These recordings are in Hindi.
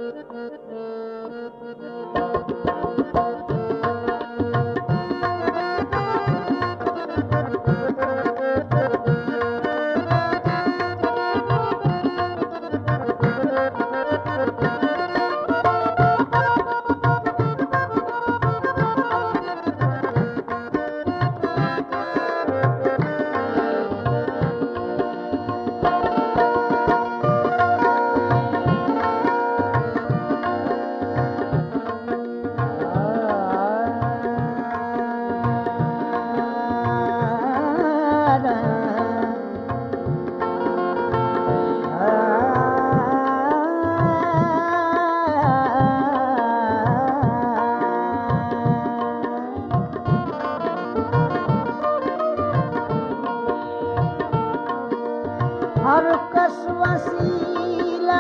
हर कस वसीला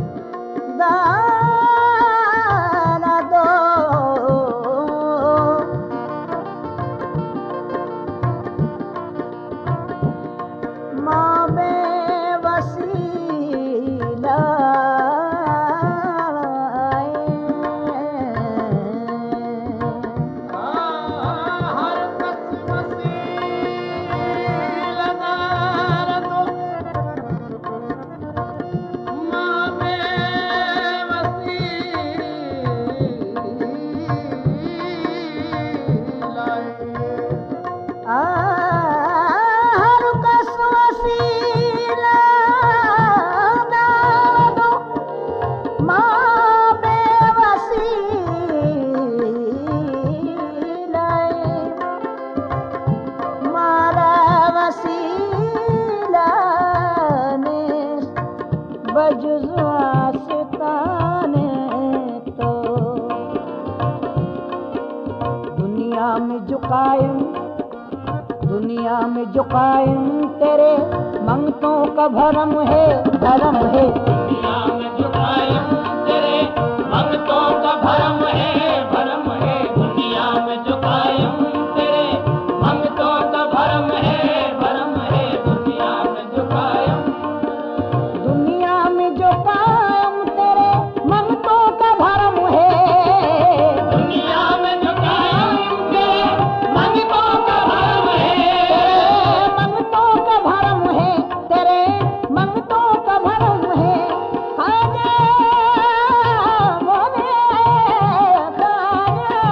दाना दो, माँ में वसीला दुनिया में जो कायम तेरे मंगतों का भरम है, भरम है। दुनिया में जो कायम तेरे मंगतों का भरम है, भरम है। दुनिया में जो कायम तेरे मंगतों का भरम है, भरम है। दुनिया में जो कायम तेरे मंगतों का भरम है, दुनिया में जो कायम तेरे मंगतों का भरम है, मंगतों का भरम है, तेरे मंगतों का भरम है। खाजा मोने खाजा,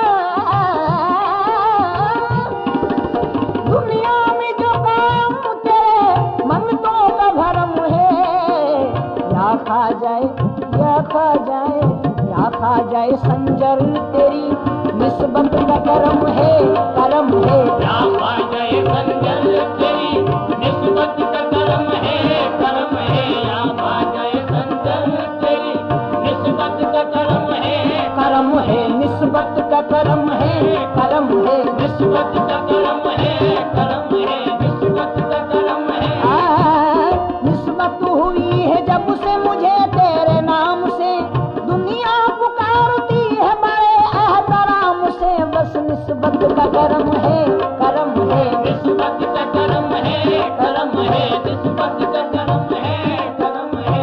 दुनिया में जो काम तेरे मंगतों का भरम है। या खा जाए, या खा जाए, या खा जाए संजर तेरी निस्बत का करम है, करम है। या खा जाए संजल तेरी निस्बत का करम है, करम है। या खा जाए संजल तेरी निस्बत का करम है, करम है, निस्बत का करम है, करम है। निस्बत का करम है, करम है। निस्बत का करम है। निस्बत हुई है जब से मुझे तेरे नाम से, दुनिया पुकारती है बड़े एहतराम से। बस निस्बत का करम है, करम है। निस्बत का करम है, करम है। निस्बत का करम है, करम है।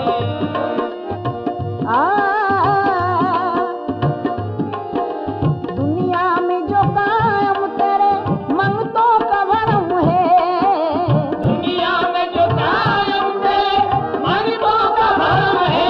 दुनिया में जो कायम तेरे मंगतों का भरम है, दुनिया में जो कायम तेरे मंगतों का भरम है,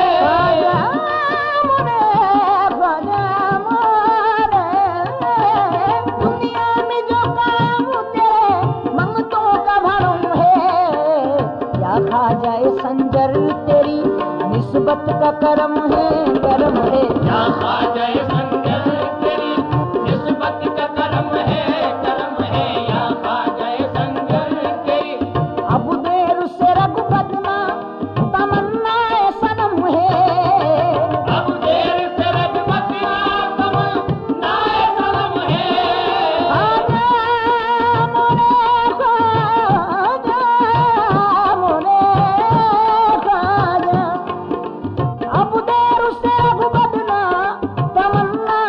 दुनिया में जो काम तेरे मंगतों का भरम है। या खा जाए संजर तेरी निस्बत का करम है, करम है। या खा जाए संजल तेरी निस्बत का करम है, करम है। या खा जाए संजल तेरी अब देर से रघुपति माँ तमन्ना सनम है। अब देर से रघुपति तमन्ना सनम है। खाजा मोरे खाजा, मोरे खाजा। अब देर से रघुपति माँ तमन्ना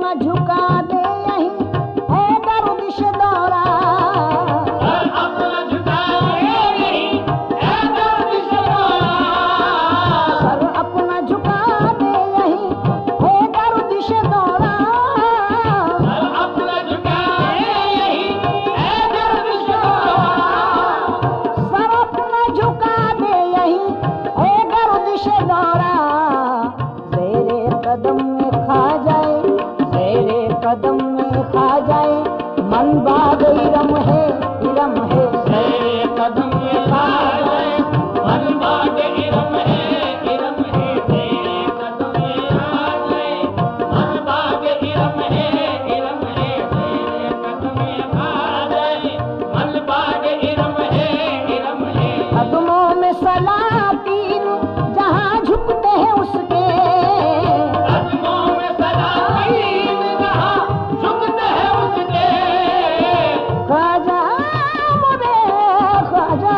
अपना झुका दे यहीं है गर्दिश दौरा। सर अपना झुका दे यहीं है गर्दिश दौरा। सर अपना झुका दे यहीं है गर्दिश दौरा। सर अपना झुका दे यहीं है गर्दिश दौरा। सर अपना झुका दे यहीं है गर्दिश दौरा। तेरे कदम में खा जाए, तेरे कदम में खा जाए, मन बाग इरम है, इरम है। तेरे कदम में खा जाए, मन बाग इरम है, इरम है। तेरे कदम में आ जाए, मन बाग इरम है, इरम है। तेरे कदम में आ जाए, मन बाग इरम है, इरम है। कदमों में सलातीन जहाँ झुकते हैं उसके, कदमों में सलातीन जहाँ झुकते हैं उसके। ख्वाजा मोरे ख्वाजा।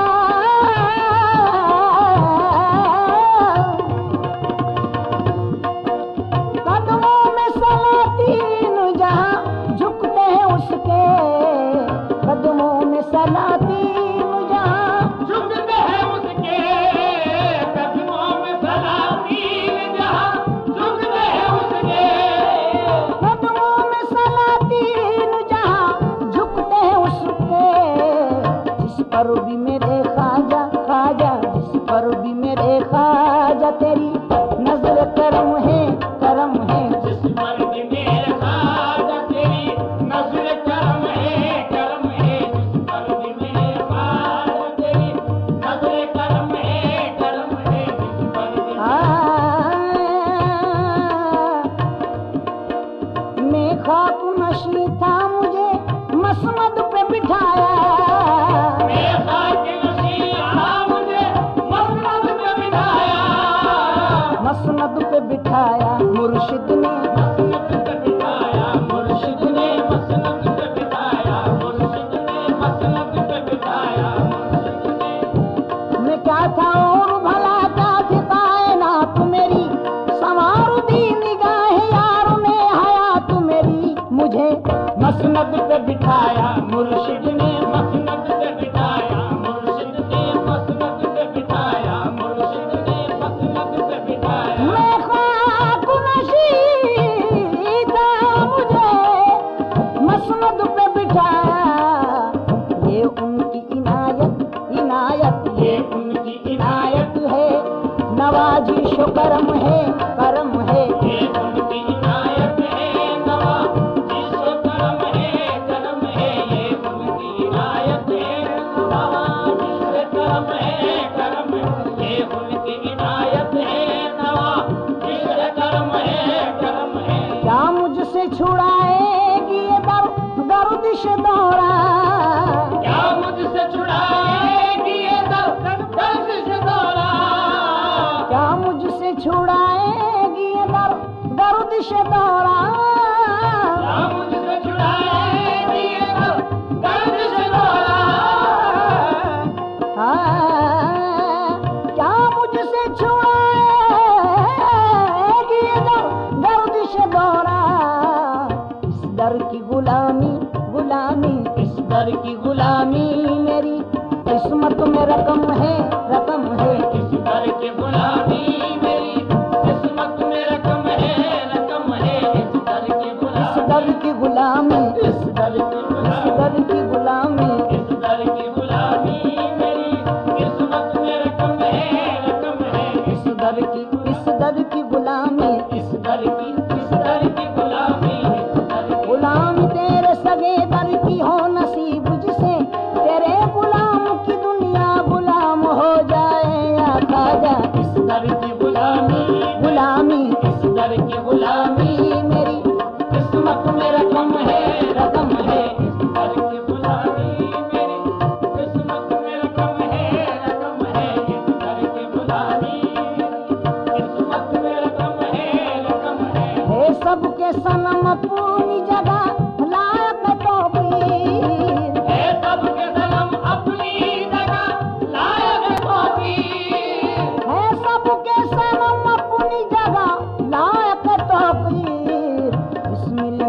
कदमों में सलातीन जहाँ झुकते हैं उसके, कदमों में सलातीन जहाँ झुकते हैं उसके। कदमों में सलातीन जहाँ झुकते हैं उसके। कदमों में सलातीन जहाँ झुकते हैं उसके। जिस पर भी मेरे ख्वाजा ख्वाजा, जिस पर भी मेरे ख्वाजा तेरी नजर करम है, करम है। जिस पर भी मेरे ख्वाजा तेरी नज़र करम है, करम है। जिस पर भी मेरे ख्वाजा तेरी नज़र करम है, करम है। जिस पर भी मैं खाक नशी था मुझे मसनद पे बिठाया। मैं खाक नशीहा मुझे मसनद पे बिठाया। मसनद पे बिठाया मुर्शिद ने, मसनद पे बिठाया मुर्शिद ने, मसनद पे बिठाया मुर्शिद ने, मसनद पे बिठाया मुर्शिद ने। मैं क्या था और भला क्या थी कायनात मेरी, संवार दी निगाह यार में हयात मेरी। मुझे मसनद पे बिठाया मुर्शिद ने, मसनद पे बिठाया मुर्शिद ने, मसनद पे बिठाया मुर्शिद ने, मसनद पे बिठाया। मैं खाक नशी था मुझे मसनद पे बिठाया। ये उनकी इनायत, इनायत ये उनकी इनायत है, नवाजिश करम है, करम है। ये उनकी इनायत है, नवाजिश करम है, करम है। ये उनकी इनायत है, नवाजिश करम है, करम है। ये उनकी इनायत है, नवाजिश करम है, करम है। क्या मुझसे छुड़ाएगी ये गर्दिश दौरा। क्या मुझसे छुड़ाएगी ये गर्दिश दौरा। क्या मुझसे छुड़ाएगी ये गर्दिश दौरा। क्या मुझसे छुड़ाएगी ये गर्दिश दौरा। क्या मुझसे छुड़ाएगी ये गर्दिश दौरा। इस दर की गुलामी, गुलामी, इस दर की गुलामी मेरी किस्मत में रकम है, रकम है। इस दर की गुलामी मेरी किस्मत में रकम है, रकम है। इस दर की इस गुलामी, दर की गुलामी, इस दर की इस गुलामी, दर की गुलामी। इस दर की गुलामी मेरी किस्मत में रकम है, रकम है। इस दर की गुलामी, इस दर की गुलामी, इस दर की गुलाम तेरे सगे दर की हो नसीब जिसे तेरे गुलाम की दुनिया गुलाम हो जाए या खाजा। इस दर की गुलामी, गुलामी, इस दर की गुलामी मेरी किस्मत में रकम है, रकम है। इस दर की गुलामी मेरी किस्मत में रकम है, रकम है। इस दर की गुलामी किस्मत में रकम है, रकम है। सबके सनम अपनी जगह लायक तौकीर। है सबके सनम अपनी जगह लायक तौकीर। है सबके सनम अपनी जगह लायक तौकीर। बिस्मिल्लाह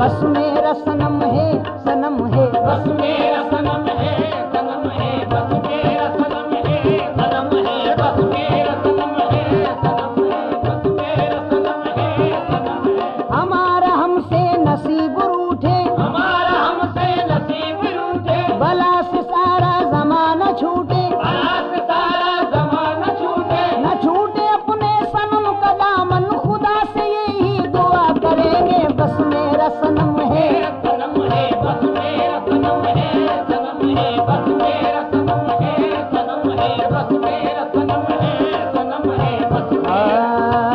बस मेरा सनम है, सनम है। बस मेरा सनम है, सनम है, बस मेरा सनम है, सनम है, बस मेरा सनम है, सनम है, बस मेरा सनम है, सनम है। हमारा हमसे नसीब रूठे, हमारा हमसे नसीब रूठे, भला से सारा जमाना छूटे, भला से सारा ज़माना छूटे, न छूटे अपने सनम का दामन, खुदा से यही दुआ करेंगे। बस मेरा सनम है, सनम है, बस मेरा सनम है, सनम है, बस मेरा सनम है, सनम है, बस मेरा सनम है, सनम है, बस मेरा।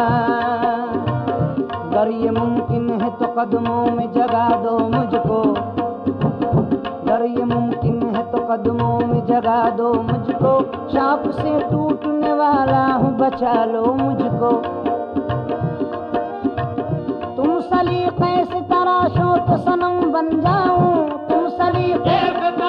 अगर ये मुमकिन है तो कदमों में जगा दो मुझको, अगर ये मुमकिन है तो कदमों में जगा दो मुझको, शाप से टूटने वाला हूँ बचा लो मुझको। तुम सलीक़े से तराशो तो सनम बन जाऊं, तुम सलीक़े,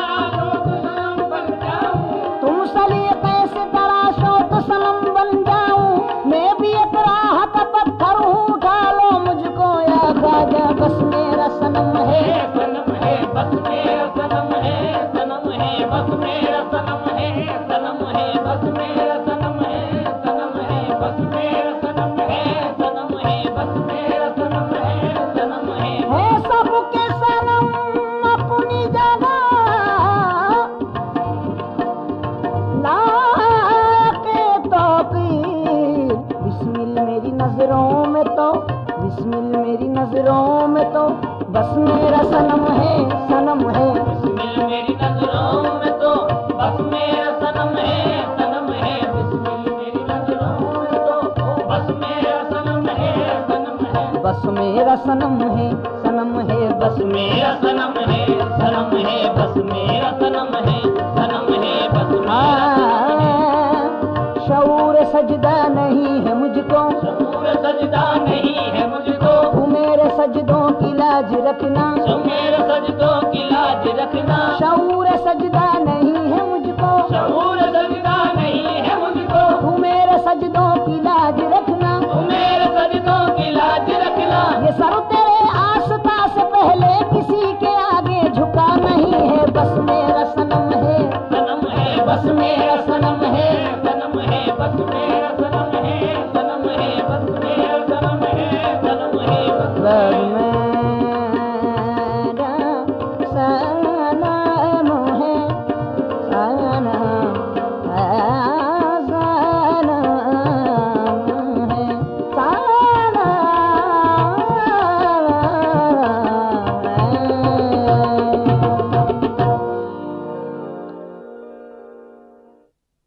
तुम सलीक़े से तराशो तो सनम बन जाऊं, मैं भी एक राह का पत्थर हूँ, उठा लो मुझको या ख्वाजा। बस मेरा सनम है, सनम है, बस मेरा सनम है, सनम है, बस मेरा सनम है, सनम है, बस मेरा सनम है, सनम है, बस मेरा सनम है, सनम है, बस मेरा सनम है, सनम है। सबके सनम अपनी जगह, लाके तौकीर, बिस्मिल मेरी नजरों में तो, बिस्मिल मेरी नजरों में तो, बस मेरा सनम है, सनम है। बिस्मिल मेरी नजरों में तो, बस मेरा सनम है, सनम है, बिस्मिल मेरी नजरों में तो, बस मेरा सनम है, सनम है। बस मेरा सनम है, सनम है, बस मेरा सनम है, सनम है, बस मेरा सनम है, सनम है, बस मेरा शऊर सजदा नहीं है मुझको, शऊर सजदा नहीं है मुझको, तू मेरे सजदों की लाज रखना, जो मेरे सजदों की लाज रखना। शऊर सजदा नहीं है मुझको, शऊर सजदा नहीं है मुझको, तू मेरे सजदों की लाज रखना, तू मेरे सजदों की लाज रखना। ये सर तेरे आस्था से पहले किसी के आगे झुका नहीं है। बस मेरा सनम है, सनम है, बस मेरा सनम है, सनम है, बस